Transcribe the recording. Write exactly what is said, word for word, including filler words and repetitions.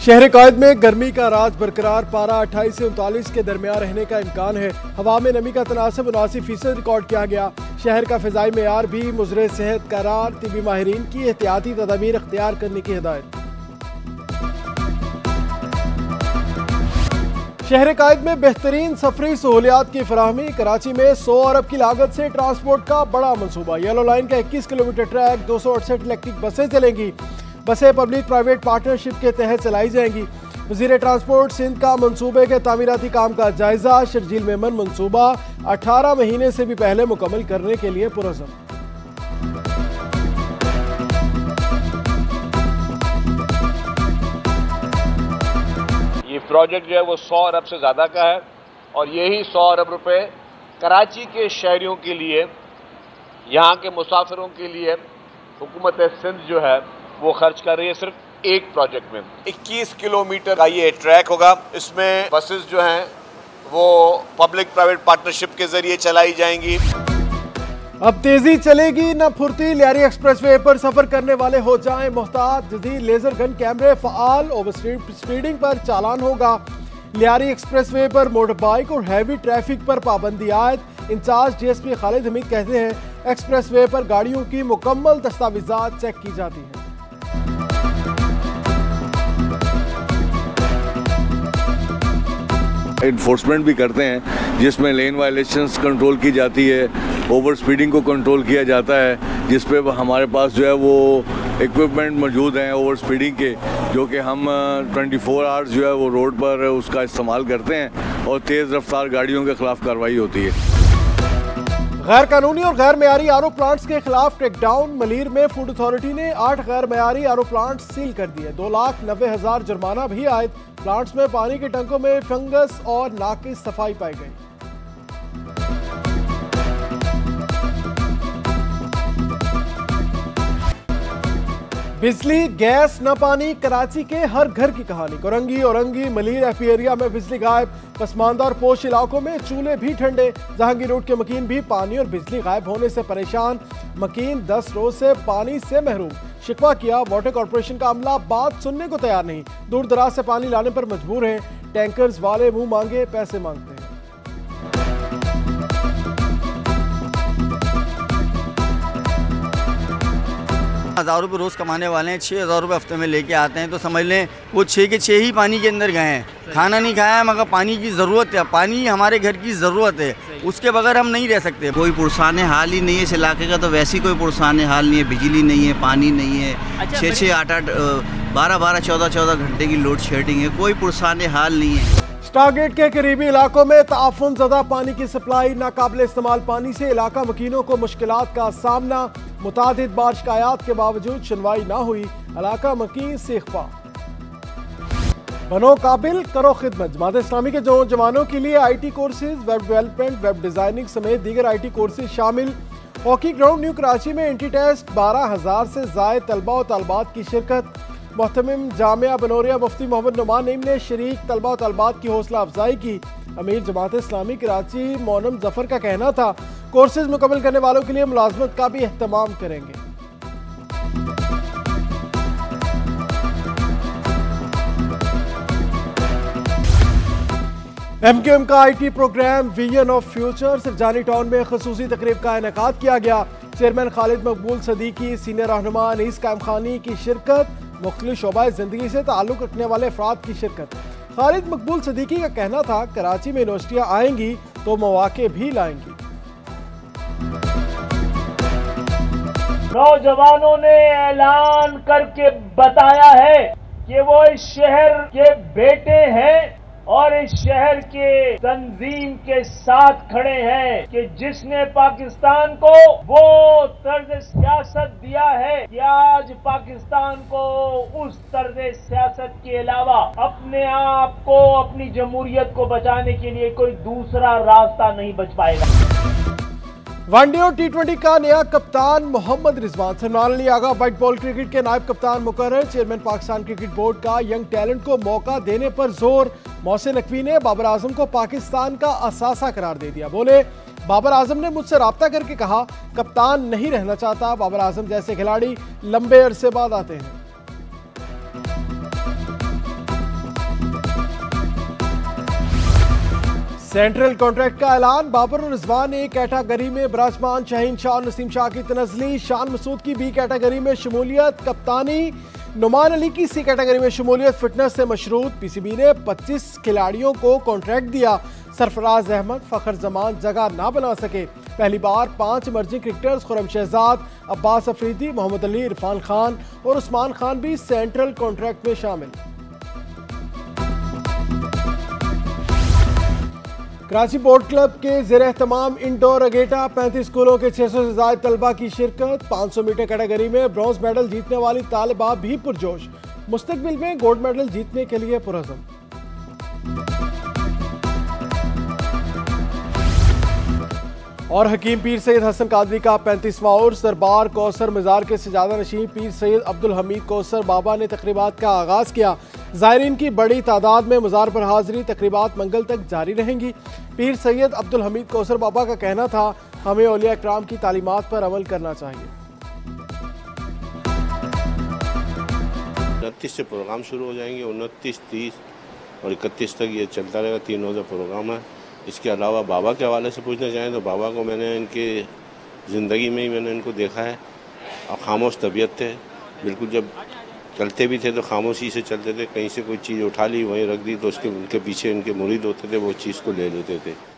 शहर कायद में गर्मी का राज बरकरार, पारा अट्ठाईस से उनतालीस के दरमियान रहने का इम्कान है। हवा में नमी का तनासब उनासी फीसद रिकॉर्ड किया गया। शहर का फ़िज़ाई मेयार भी मुज़रे सेहत करार, तिबी माहिरीन की एहतियाती तदाबीर अख्तियार करने की हिदायत। शहर कायद में बेहतरीन सफरी सहूलियात की फराहमी, कराची में सौ अरब की लागत से ट्रांसपोर्ट का बड़ा मनसूबा। येलो लाइन का इक्कीस किलोमीटर ट्रैक, दो सौ अड़सठ इलेक्ट्रिक बसें चलेंगी। बसें पब्लिक प्राइवेट पार्टनरशिप के तहत चलाई जाएंगी। वज़ीर ट्रांसपोर्ट सिंध का मनसूबे के तामीराती काम का जायजा, शर्जील मेमन मनसूबा अठारह महीने से भी पहले मुकम्मल करने के लिए पुरज़म। ये प्रोजेक्ट जो है वो सौ अरब से ज़्यादा का है और यही सौ अरब रुपए कराची के शहरियों के लिए, यहाँ के मुसाफिरों के लिए हुकूमत सिंध जो है वो खर्च कर रही है सिर्फ एक प्रोजेक्ट में। इक्कीस किलोमीटर का ये ट्रैक होगा। इसमें बसेस जो हैं वो पब्लिक प्राइवेट पार्टनरशिप के जरिए चलाई जाएंगी। अब तेजी चलेगी न फुर्ती, लियारी एक्सप्रेसवे पर सफर करने वाले हो जाएं मोहतात। जदीद लेजर गन कैमरे फ़आल, ओवर स्पीडिंग पर चालान होगा। लियारी एक्सप्रेसवे पर मोटर बाइक और हैवी ट्रैफिक पर पाबंदी आयद। इंचार्ज डीएसपी खालिद हमीद कहते हैं एक्सप्रेसवे पर गाड़ियों की मुकम्मल दस्तावेजात चेक की जाती हैं। इन्फोर्समेंट भी करते हैं जिसमें लेन वायलेशंस कंट्रोल की जाती है, ओवर स्पीडिंग को कंट्रोल किया जाता है, जिस पे हमारे पास जो है वो इक्विपमेंट मौजूद हैं ओवर स्पीडिंग के, जो कि हम चौबीस आवर्स जो है वो रोड पर उसका इस्तेमाल करते हैं और तेज़ रफ्तार गाड़ियों के खिलाफ कार्रवाई होती है। गैर कानूनी और गैर मयारी आर ओ प्लांट्स के खिलाफ टेकडाउन। मलीर में फूड अथॉरिटी ने आठ गैर मयारी आर ओ प्लांट सील कर दिए। दो लाख नब्बे हजार जुर्माना भी आयद। प्लांट्स में पानी के टंकों में फंगस और नाकिस सफाई पाई गई। बिजली गैस न पानी, कराची के हर घर की कहानी। कोरंगी औरंगी मलीर एफ एरिया में बिजली गायब। पसमानदा और पोश इलाकों में चूल्हे भी ठंडे। जहांगीर रोड के मकीन भी पानी और बिजली गायब होने से परेशान। मकीन दस रोज से पानी से महरूम। शिकवा किया, वाटर कॉर्पोरेशन का अमला बात सुनने को तैयार नहीं। दूर दराज से पानी लाने पर मजबूर हैं। टैंकर्स वाले मुंह मांगे पैसे मांगते हैं। हज़ार रुपये रोज़ कमाने वाले हैं, छः हज़ार रुपये हफ्ते में लेके आते हैं, तो समझ लें वो छः के छः ही पानी के अंदर गए हैं। खाना नहीं खाया मगर पानी की ज़रूरत है। पानी हमारे घर की ज़रूरत है, उसके बगैर हम नहीं रह सकते। कोई पुरसान हाल ही नहीं है इस इलाके का, तो वैसी कोई पुरसान हाल नहीं है। बिजली नहीं है, पानी नहीं है, अच्छा, छः छः आठ आठ बारह बारह चौदह चौदह घंटे की लोड शेडिंग है। कोई पुरसान हाल नहीं है। स्टारगेट के करीबी इलाकों में ताफुन ज़दा पानी की सप्लाई, नाकाबिल इस्तेमाल पानी से इलाका मकीनों को मुश्किलात का सामना। मुतादिद बार शिकायत के बावजूद सुनवाई ना हुई, इलाका मकीन से इख्फा। बनो काबिल, करो खिदमत। जमात इस्लामी के जवानों के लिए I T courses, web development, web designing समेत दीगर आई टी कोर्सेज शामिल। हॉकी ग्राउंड न्यू कराची में एंटी टेस्ट, बारह हजार से जायद तलबा और तलबात की शिरकत। मोहतमिम जामिया बनोरिया मुफ्ती मोहम्मद नुमान नईम ने शरीक तलबा और तलबात की हौसला अफजाई की। अमीर जमात इस्लामी कराची मोनम जफर का कहना था कोर्सेज मुकम्मल करने वालों के लिए मुलाजमत का भी एहतमाम करेंगे। एम क्यू एम का I T programme vision of future Sirjani town में खसूसी तकरीब का इनेकाद किया गया। चेयरमैन खालिद मकबूल सदीकी, सीनियर रहनुमा अनीस कायम खानी की शिरकत। मुख्तलिफ शोबाए जिंदगी से ताल्लुक रखने वाले अफराद की शिरकत। खालिद मकबूल सदीकी का कहना था कराची में यूनिवर्सिटियां आएंगी तो मौके भी लाएंगी। नौजवानों ने ऐलान करके बताया है कि वो इस शहर के बेटे हैं और इस शहर के तंजीम के साथ खड़े हैं कि जिसने पाकिस्तान को वो तर्ज सियासत दिया है कि आज पाकिस्तान को उस तर्ज सियासत के अलावा अपने आप को, अपनी जमहूरियत को बचाने के लिए कोई दूसरा रास्ता नहीं बच पाएगा। वनडे और टी ट्वेंटी का नया कप्तान Mohammad Rizwan. Salman Ali Agha white ball cricket के नायब कप्तान मुकर्रर। चेयरमैन पाकिस्तान क्रिकेट बोर्ड का यंग टैलेंट को मौका देने पर जोर। मोहसिन नकवी ने बाबर आजम को पाकिस्तान का असासा करार दे दिया। बोले बाबर आजम ने मुझसे राब्ता करके कहा कप्तान नहीं रहना चाहता। बाबर आजम जैसे खिलाड़ी लंबे अरसे बाद आते हैं। सेंट्रल कॉन्ट्रैक्ट का ऐलान। बाबर और रिजवान ए कैटेगरी में विराजमान, शाहीन शाह और नसीम शाह की तनज़ली, शान मसूद की बी कैटेगरी में शमूलियत, कप्तानी नुमान अली की सी कैटेगरी में शमूलियत फिटनेस से मशरूत। पीसीबी ने पच्चीस खिलाड़ियों को कॉन्ट्रैक्ट दिया। सरफराज अहमद, फखर जमान जगह ना बना सके। पहली बार पांच इमर्जिंग क्रिकेटर्स खुरम शहजाद, अब्बास अफरीदी, मोहम्मद अली, इरफान खान और उस्मान खान भी सेंट्रल कॉन्ट्रैक्ट में शामिल। कराची बोर्ड क्लब के ज़ेर एहतमाम इंडोर अगेटा पैंतीस स्कूलों के छह सौ से ज्यादा तलबा की शिरकत। पाँच सौ मीटर कैटेगरी में ब्रॉन्ज मेडल जीतने वाली तालिबा भी पुरजोश, मुस्तकबिल में गोल्ड मेडल जीतने के लिए पुरअज़म। और हकीम पीर सैयद हसन कादरी का पैंतीसवां उर्स। दरबार कौसर मज़ार के सजादा नशीं पीर सैयद अब्दुल हमीद कौसर बाबा ने तकरीबात का आगाज़ किया। ज़ायरीन की बड़ी तादाद में मज़ार पर हाज़िरी, तकरीबात मंगल तक जारी रहेंगी। पीर सैयद अब्दुल हमीद कौसर बाबा का कहना था, हमें औलिया इकराम की तालीमात पर अमल करना चाहिए। उनतीस से प्रोग्राम शुरू हो जाएंगे, उनतीस, तीस और इकतीस तक ये चलता रहेगा। तीन रोज़ा प्रोग्राम है। इसके अलावा बाबा के हवाले से पूछना चाहें तो बाबा को मैंने इनके ज़िंदगी में ही मैंने इनको देखा है। और खामोश तबीयत थे, बिल्कुल जब चलते भी थे तो खामोशी से चलते थे। कहीं से कोई चीज़ उठा ली वहीं रख दी तो उसके उनके पीछे इनके मुरीद होते थे, वो चीज़ को ले लेते थे।